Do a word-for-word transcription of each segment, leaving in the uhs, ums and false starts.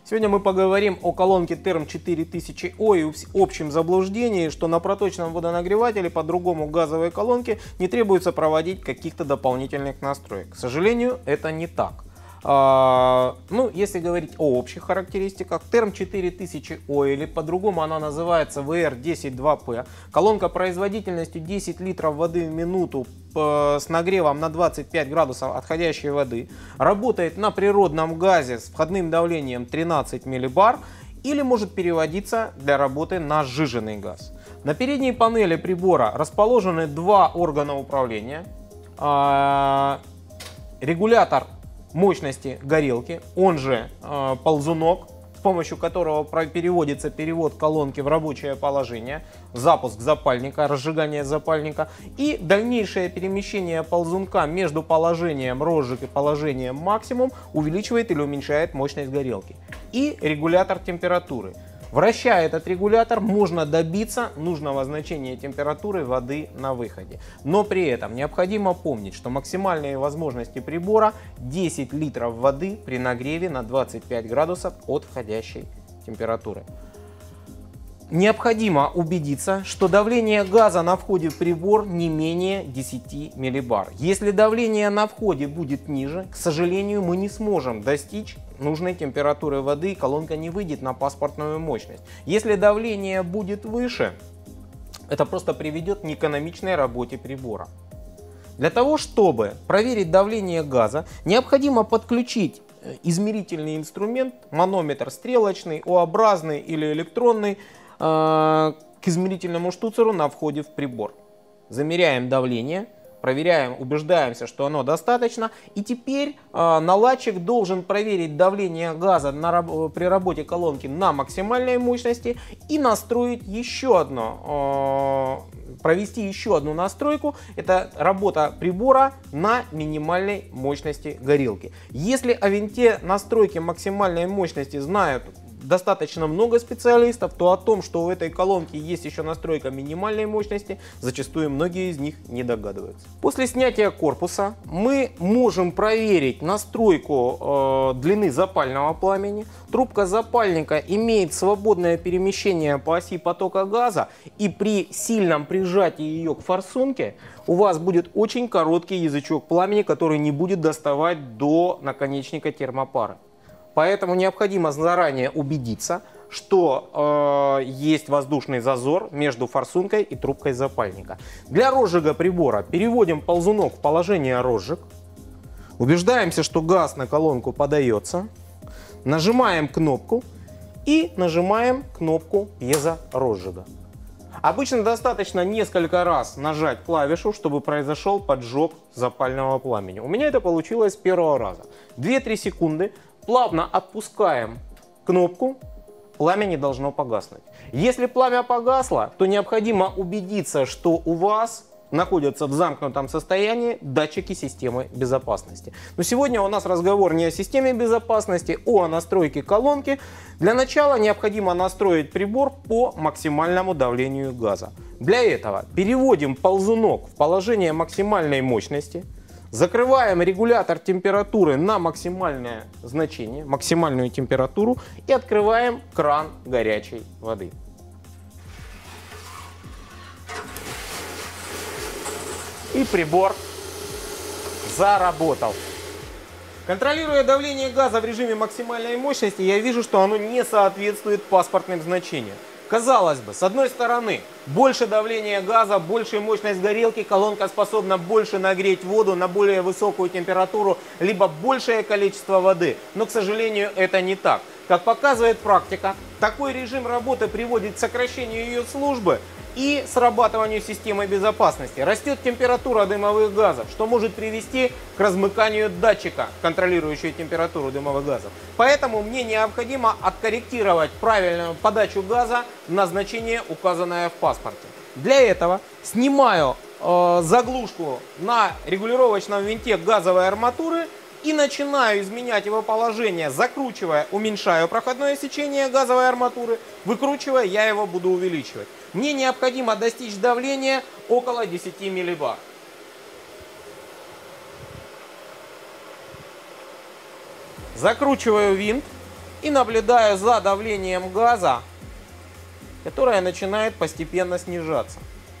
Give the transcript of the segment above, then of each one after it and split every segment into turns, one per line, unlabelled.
Сегодня мы поговорим о колонке Term четыре тысячи О и общем заблуждении, что на проточном водонагревателе, по-другому газовой колонке, не требуется проводить каких-то дополнительных настроек. К сожалению, это не так. А, ну, если говорить о общих характеристиках, Term четыре тысячи О, или по-другому она называется вэ эр десять два пэ, колонка производительностью десять литров воды в минуту с нагревом на двадцать пять градусов отходящей воды, работает на природном газе с входным давлением тринадцать миллибар или может переводиться для работы на сжиженный газ. На передней панели прибора расположены два органа управления, регулятор мощности горелки, он же э, ползунок, с помощью которого переводится перевод колонки в рабочее положение, запуск запальника, разжигание запальника и дальнейшее перемещение ползунка между положением розжиг и положением максимум увеличивает или уменьшает мощность горелки. И регулятор температуры. Вращая этот регулятор, можно добиться нужного значения температуры воды на выходе. Но при этом необходимо помнить, что максимальные возможности прибора десять литров воды при нагреве на двадцать пять градусов от входящей температуры. Необходимо убедиться, что давление газа на входе в прибор не менее десяти миллибар. Если давление на входе будет ниже, к сожалению, мы не сможем достичь нужной температуры воды, и колонка не выйдет на паспортную мощность. Если давление будет выше, это просто приведет к неэкономичной работе прибора. Для того, чтобы проверить давление газа, необходимо подключить измерительный инструмент, манометр стрелочный, О-образный или электронный, к измерительному штуцеру на входе в прибор. Замеряем давление, проверяем, убеждаемся, что оно достаточно. И теперь наладчик должен проверить давление газа на, при работе колонки на максимальной мощности и настроить еще одно, провести еще одну настройку. Это работа прибора на минимальной мощности горелки. Если о винте настройки максимальной мощности знают достаточно много специалистов, то о том, что у этой колонки есть еще настройка минимальной мощности, зачастую многие из них не догадываются. После снятия корпуса мы можем проверить настройку э, длины запального пламени. Трубка запальника имеет свободное перемещение по оси потока газа, и при сильном прижатии ее к форсунке у вас будет очень короткий язычок пламени, который не будет доставать до наконечника термопары. Поэтому необходимо заранее убедиться, что э, есть воздушный зазор между форсункой и трубкой запальника. Для розжига прибора переводим ползунок в положение розжиг, убеждаемся, что газ на колонку подается, нажимаем кнопку и нажимаем кнопку пьезорозжига. Обычно достаточно несколько раз нажать клавишу, чтобы произошел поджог запального пламени. У меня это получилось с первого раза. две-три секунды. Плавно отпускаем кнопку, пламя не должно погаснуть. Если пламя погасло, то необходимо убедиться, что у вас находятся в замкнутом состоянии датчики системы безопасности. Но сегодня у нас разговор не о системе безопасности, а о настройке колонки. Для начала необходимо настроить прибор по максимальному давлению газа. Для этого переводим ползунок в положение максимальной мощности. Закрываем регулятор температуры на максимальное значение, максимальную температуру, и открываем кран горячей воды. И прибор заработал. Контролируя давление газа в режиме максимальной мощности, я вижу, что оно не соответствует паспортным значениям. Казалось бы, с одной стороны, больше давления газа, большая мощность горелки, колонка способна больше нагреть воду на более высокую температуру, либо большее количество воды. Но, к сожалению, это не так. Как показывает практика, такой режим работы приводит к сокращению ее службы и срабатыванию системы безопасности. Растет температура дымовых газов, что может привести к размыканию датчика, контролирующего температуру дымовых газов. Поэтому мне необходимо откорректировать правильную подачу газа на значение, указанное в паспорте. Для этого снимаю э, заглушку на регулировочном винте газовой арматуры и начинаю изменять его положение, закручивая, уменьшаю проходное сечение газовой арматуры, выкручивая, я его буду увеличивать. Мне необходимо достичь давления около десяти миллибар. Закручиваю винт И наблюдаю за давлением газа, которое начинает постепенно снижаться.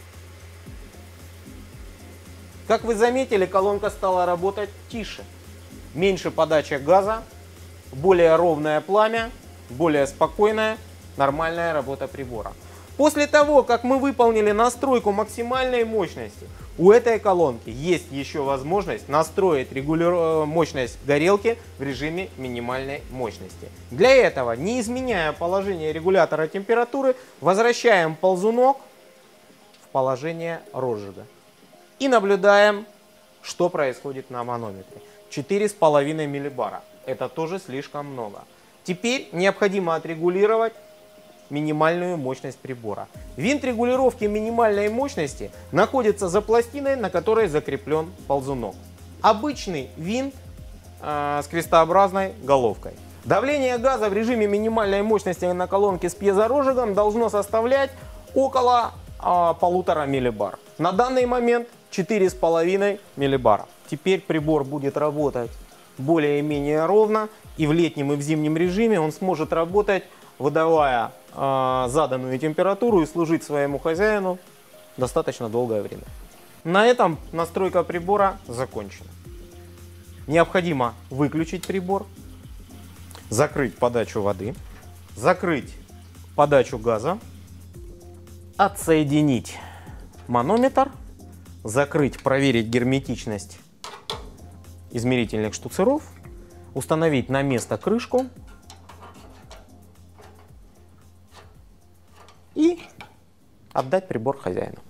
Как вы заметили, колонка стала работать тише. Меньше подача газа, более ровное пламя, более спокойная, нормальная работа прибора. После того, как мы выполнили настройку максимальной мощности, у этой колонки есть еще возможность настроить регуля... мощность горелки в режиме минимальной мощности. Для этого, не изменяя положение регулятора температуры, возвращаем ползунок в положение розжига. И наблюдаем, что происходит на манометре. четыре с половиной миллибара. Это тоже слишком много. Теперь необходимо отрегулировать минимальную мощность прибора. Винт регулировки минимальной мощности находится за пластиной, на которой закреплен ползунок. Обычный винт э, с крестообразной головкой. Давление газа в режиме минимальной мощности на колонке с пьезорозжигом должно составлять около э, полутора миллибар. На данный момент четыре с половиной миллибара. Теперь прибор будет работать более-менее ровно, и в летнем и в зимнем режиме он сможет работать, выдавая э, заданную температуру и служить своему хозяину достаточно долгое время. На этом настройка прибора закончена. Необходимо выключить прибор, закрыть подачу воды, закрыть подачу газа, отсоединить манометр, закрыть, проверить герметичность измерительных штуцеров, установить на место крышку и отдать прибор хозяину.